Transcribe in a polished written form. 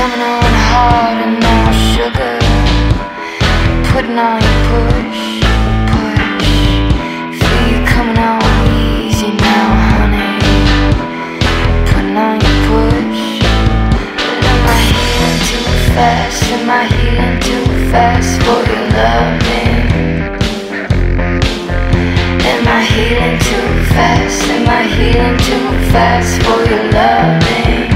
coming on hard and no sugar. Putting on your push, push. Feel you coming on easy now, honey. Putting on your push. But am I healing too fast? Am I healing too fast for your loving? Am I healing too fast? Am I healing too fast for your loving?